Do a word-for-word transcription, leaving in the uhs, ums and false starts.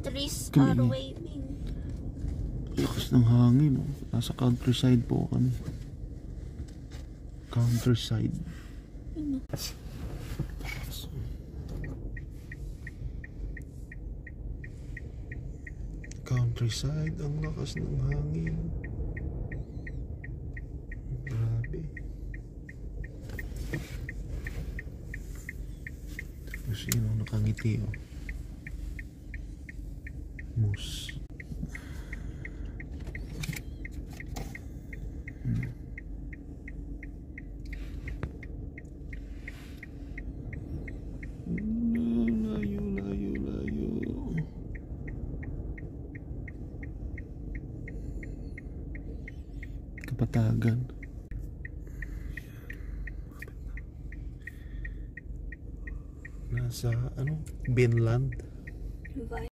trees Kami- are waving. Lakas ng hangin. Oh. Nasa countryside po kami. Countryside. Ano? Countryside, ang lakas ng hangin. Grabe. Tapos yun, oh, nakangiti oh. Moose. Hmm. Layo, layo, layo. Kapatagan. Nasa ano? Binland.